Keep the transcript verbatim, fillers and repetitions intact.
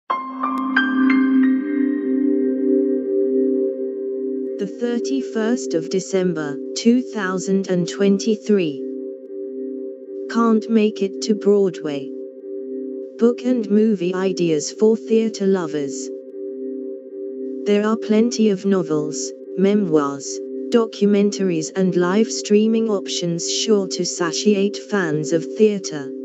The thirty-first of December, two thousand twenty-three. Can't make it to Broadway. Book and movie ideas for theater lovers. There are plenty of novels, memoirs, documentaries and live streaming options sure to satiate fans of theater.